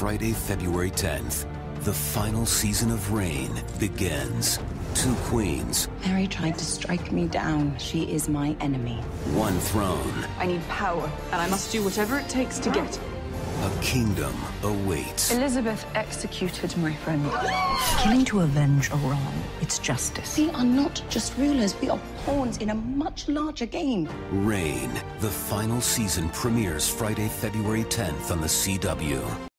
Friday, February 10th. The final season of Reign begins. 2 queens. Mary tried to strike me down. She is my enemy. 1 throne. I need power, and I must do whatever it takes to get it. A kingdom awaits. Elizabeth executed my friend. Killing to avenge a wrong, it's justice. We are not just rulers. We are pawns in a much larger game. Reign. The final season premieres Friday, February 10th on the CW.